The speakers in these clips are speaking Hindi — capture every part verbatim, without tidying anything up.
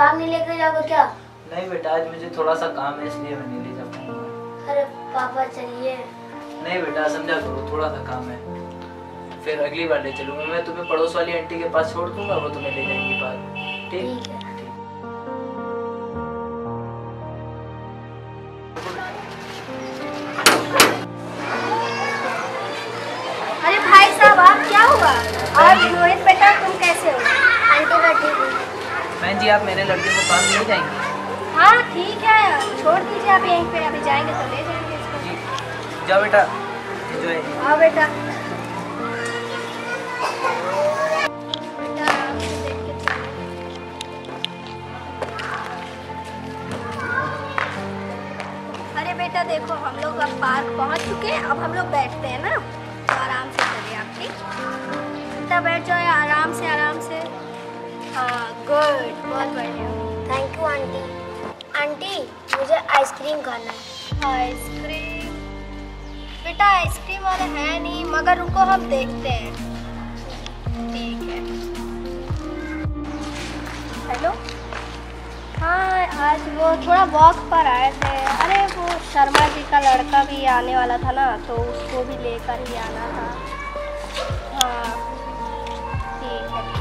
बाग नहीं लेकर जाओगे क्या? नहीं बेटा, आज मुझे थोड़ा सा काम है इसलिए मैं नहीं ले जा पाऊंगा। अरे पापा चलिए। नहीं बेटा, समझा करो, थोड़ा सा काम है, फिर अगली बार ले चलूंगा। मैं तुम्हें पड़ोस वाली आंटी के पास छोड़ दूंगा, वो तुम्हें ले जाएंगी बाहर। ठीक है। अरे भाई साहब, आप क्या हुआ? और मोहित बेटा तुम कैसे हो? आंटी मैं ठीक हूँ। बहन जी, आप मेरे लड़के को पास ले जाएंगे? हाँ ठीक है, छोड़ दीजिए आप यहीं पे, अभी जाएंगे तो ले जाएंगे इसको। जी जाओ बेटा, जो है। हाँ बेटा। अरे बेटा देखो, हम लोग अब पार्क पहुंच चुके हैं, अब हम लोग बैठते हैं ना, तो आराम से चलिए आप। ठीक, बेटा बैठ जाओ आराम से आराम से। हाँ गुड, बहुत बढ़िया। Thank you aunty. आंटी मुझे आइसक्रीम खाना है। आइसक्रीम? बेटा आइसक्रीम वाले है नहीं, मगर रुको हम देखते हैं। ठीक है। हेलो, हाँ आज वो थोड़ा वॉक पर आए थे। अरे वो शर्मा जी का लड़का भी आने वाला था ना, तो उसको भी लेकर ही आना था। हाँ ठीक है।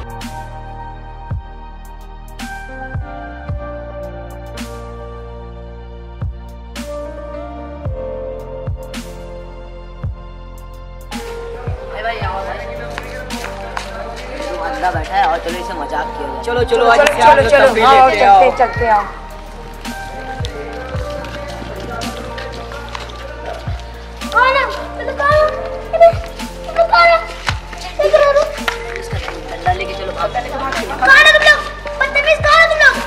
बंदा बैठा है और चलो इसे मजाक किया जाए। चलो चलो चलो चलो चलो हाँ, चलते चलते आओ। कौन है? तो कौन है? तो कौन है? इधर आ लो। इसका डंडा लेके चलो, भाग लेके भाग चलो। कौन है तुम लोग? बदतमीज कौन है तुम लोग?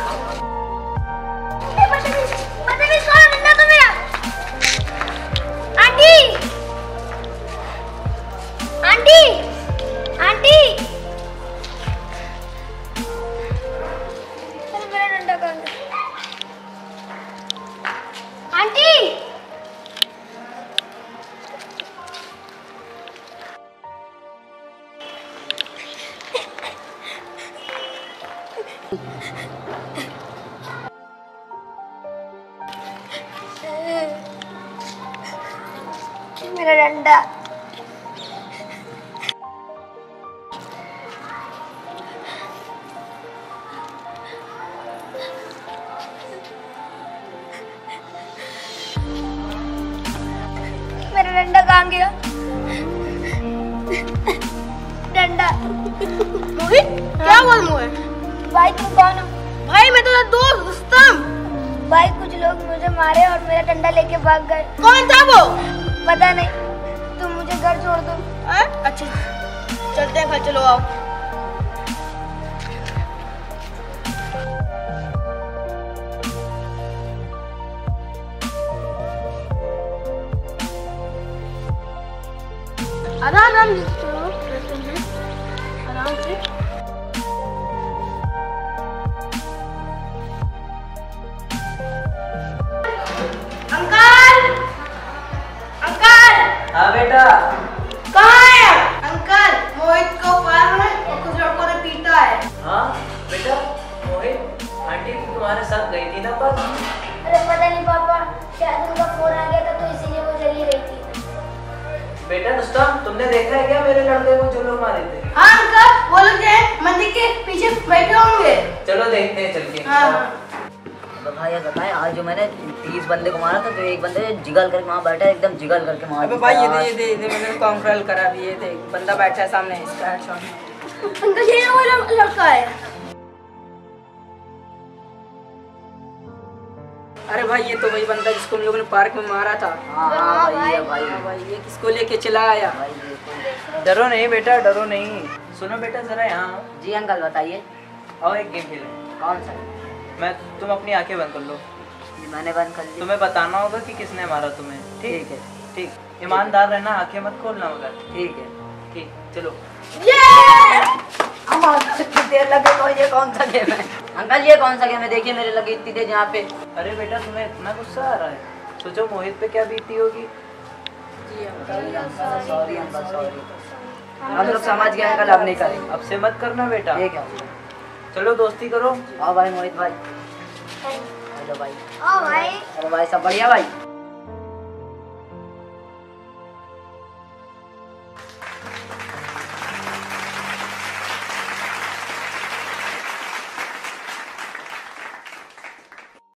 ए बदतमीज, बदतमीज कौन है? डंडा तो मेरा। आंटी, आंटी, आंटी, अरे मेरा डंडा कहाँ गया? आंटी, मेरा डंडा। मेरा डंडा कहाँ गया? डंडा। मोहित क्या हुआ मोहित? भाई तुम कौन हो? भाई मैं तेरा दोस्त रुस्तम। भाई कुछ लोग मुझे मारे और मेरा डंडा लेके भाग गए। कौन था वो? पता नहीं, तुम मुझे घर छोड़ दो। आ? अच्छा चलते हैं घर, चलो आओ। आराम आराम से चलो, चलते हैं आराम से। Uncle, uncle. हाँ बेटा। कहाँ है? अंकल मोहित को पार में और कुछ लड़कों ने पीटा है। हाँ बेटा, मोहित आंटी तुम्हारे साथ गई थी ना पास? अरे पता नहीं पापा, शायद उनका फोन आ गया था तो इसीलिए वो चली गई थी। बेटा रुस्तम, तुमने देखा है क्या मेरे लड़के को जो लोग मारे थे? हाँ अंकल, वो लोग जो मंदिर के पीछे बैठे होंगे। चलो देखते हैं चल के। हाँ। बताया बताया, आज जो मैंने तीस बंदे को मारा था, तो एक बंदे जिगल करके वहाँ बैठा है, एकदम जिगल करके मार। अबे भाई ये दे ये दे ये दे, मैंने कॉन्फ्रेंस करा भी, ये देख बंदा बैठा है सामने, इसका हेडशॉट। अंकल ये वो लड़का है। अरे भाई ये तो वही बंदा जिसको हम लोगों ने पार्क में मारा था। हाँ हाँ भाई है भाई। हाँ भाई, ये किसको लेके चला आया? भाई देखो। डरो नहीं बेटा, डरो नहीं। सुनो बेटा, जरा यहाँ आओ। जी अंकल बताइए। आओ एक गेम खेलें। कौन सा? मैं तुम अपनी आंखें बंद कर लो। जी मैंने बंद कर ली। तुम्हें बताना होगा कि किसने मारा तुम्हें। ठीक है ठीक, ईमानदार रहना, आंखें मत खोलना मगर। ठीक है। ठीक, चलो। इतनी देर लगे तो ये कौन सा गेम है? अंकल ये कौन सा गेम है? देखिए मेरे लगी इतनी देर यहाँ पे। अरे बेटा तुम्हें इतना गुस्सा आ रहा है, सोचो मोहित पे क्या बीती होगी। जी अंकल सॉरी अंकल सॉरी। हम लोग समझ गए अंकल, अब नहीं करेंगे। अब से मत करना बेटा। ठीक है। चलो दोस्ती करो। हाँ भाई मोहित भाई। हेलो भाई। ओ भाई अरे भाई सब बढ़िया भाई।